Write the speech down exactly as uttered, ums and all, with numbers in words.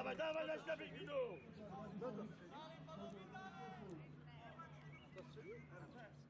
Dawaj, dawaj, dać na pięć minut! To strzelił?